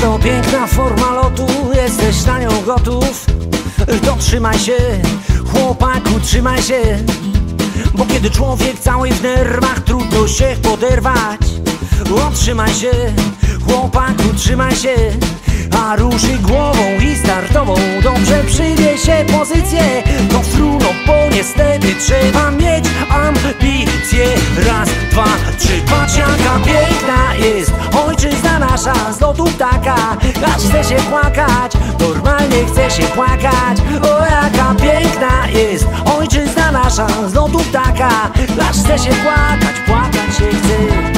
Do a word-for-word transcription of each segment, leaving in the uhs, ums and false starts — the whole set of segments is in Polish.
to piękna forma lotu, jesteś na nią gotów. To trzymaj się, chłopaku, trzymaj się, bo kiedy człowiek cały w nerwach, trudno się poderwać. O, trzymaj się, chłopaku, trzymaj się, a ruszy głową i startową dobrze przyjmie się pozycję. To fruno, bo niestety trzeba mieć ambicje. Raz, dwa, trzy, patrz jaka piękna jest ojczyzna nasza z lotu ptaka. Aż chce się płakać, normalnie chce się płakać. O, jaka piękna jest ojczyzna nasza z lotu ptaka. Aż chce się płakać, płakać się chce.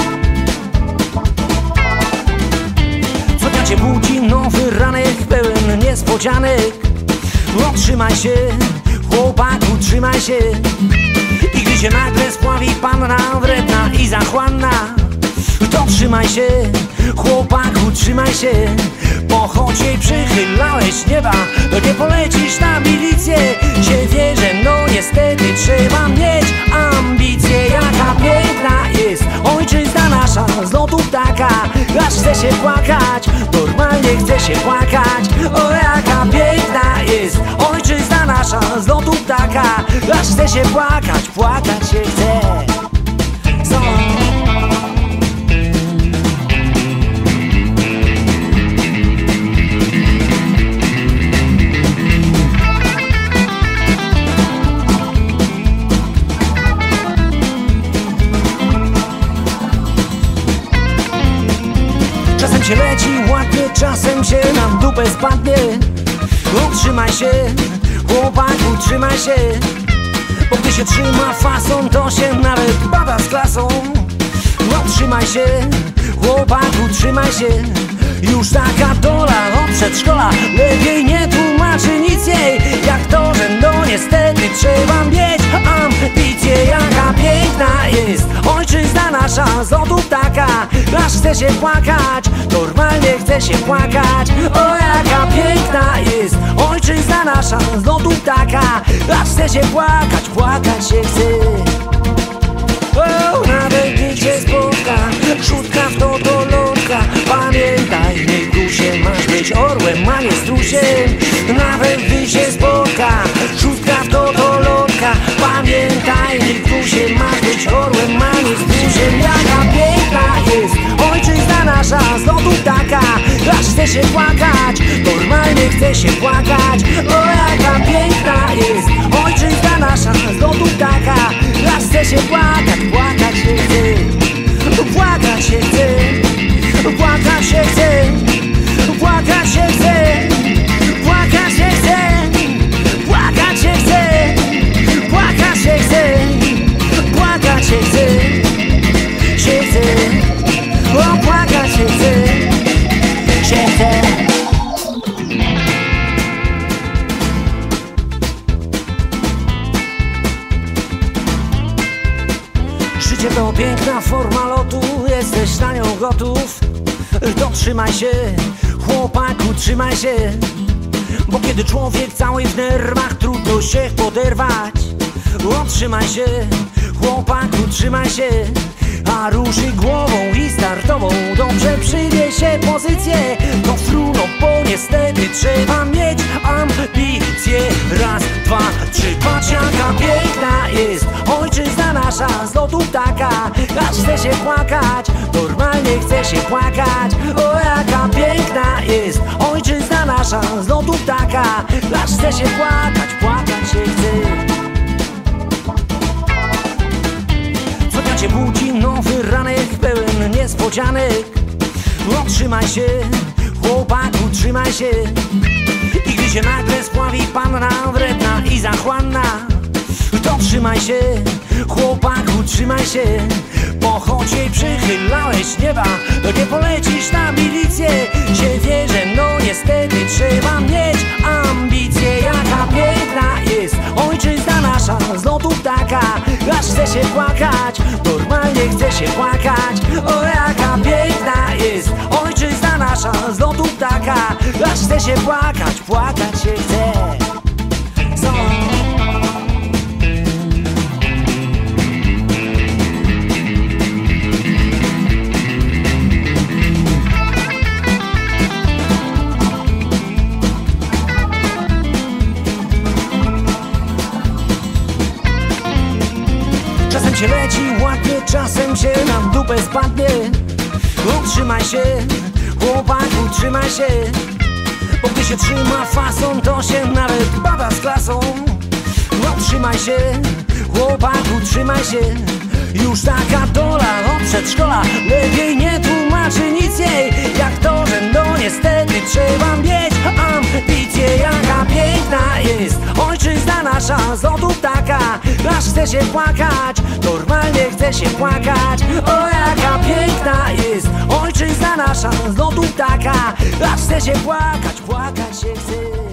Cię budzi nowy ranek pełen niespodzianek. No trzymaj się, chłopaku, trzymaj się. I gdy się nagle spławi panna wredna i zachłanna, to trzymaj się, chłopaku, trzymaj się, bo choć jej przychylałeś nieba, to nie polecisz na milicję. Się wie, że no niestety trzeba mieć ambicje. Jaka piękna jest ojczyzna nasza z lotu ptaka. Aż chce się płakać, normalnie chce się płakać. O, jaka piękna jest ojczyzna nasza z lotu ptaka. Aż chce się płakać, płakać się chce. So. Czasem się leci ładnie, czasem się na dupę spadnie. No, trzymaj się, chłopaku, trzymaj się, bo gdy się trzyma fason, to się nawet bada z klasą. No, trzymaj się, chłopaku, trzymaj się, już taka dola od przedszkola lepiej nie tłumaczy nic jej, jak to, że no niestety trzeba mieć ambicje. Jaka piękna jest ojczyzna nasza z lotu ptaka. Aż chce się płakać, normalnie chce się płakać. O, jaka piękna jest ojczyzna nasza z lotu ptaka. Aż chce się płakać, płakać się chce. O, nawet gdy cię spotka szóstka w to do lotka, pamiętaj, nie grusie, masz być orłem, a nie strusiem. Nawet gdy się spotka szóstka w to do lotka, pamiętaj, nie grusie, masz być orłem, a nie strusiem. Jaka piękna jest ojczyzna nasza z lotu ptaka. Aż chce się płakać, normalnie chce się płakać. O, jaka piękna jest ojczyzna nasza z lotu ptaka. Aż chce się płakać, płakać się chce. Płakać się chce, płakać się chce, płakać się chce, płakać się chce, płakać się chce, płakać się chce, płakać się chce, się chce, o, płakać się chce, się chce. Życie to piękna forma lotu, jesteś na nią gotów. To trzymaj się, chłopaku, trzymaj się, bo kiedy człowiek cały w nerwach, trudno się poderwać. O, trzymaj się, chłopaku, trzymaj się, a ruszy głową i startową dobrze przyjmie się pozycję. To fruno, bo niestety trzeba mieć ambicje. Raz, dwa, trzy, patrz jaka piękna jest ojczyzna nasza z lotu ptaka. Aż chce się płakać, normalnie chce się płakać. O, jaka piękna jest ojczyzna nasza z lotu ptaka. Aż chce się płakać, płakać się chce. Cię budzi nowy ranek pełen niespodzianek. No, trzymaj się, chłopaku, trzymaj się. I gdy się nagle spławi panna wredna i zachłanna, to trzymaj się, chłopaku, trzymaj się, bo choć jej przychylałeś nieba, to nie polecisz na milicję. Się wie, że no niestety trzeba mieć ambicje. Jaka piękna jest ojczyzna nasza z lotu ptaka. Aż chce się płakać, normalnie chce się płakać. O, jaka piękna jest ojczyzna nasza z lotu ptaka. Aż chce się płakać, płakać się chce. So. Życie leci ładnie, czasem się na dupę spadnie. No trzymaj się, chłopaku, trzymaj się, bo gdy się trzyma fason, to się nawet bada z klasą. No trzymaj się, chłopaku, trzymaj się. Już taka dola od przedszkola lepiej nie tłumaczy nic jej, jak to, że no niestety trzeba mieć ambicje. Jaka piękna jest ojczyzna nasza, z lotu ptaka, aż chce się płakać, normalnie chce się płakać. O, jaka piękna jest ojczyzna nasza, z lotu ptaka, aż chce się płakać, płakać się chce.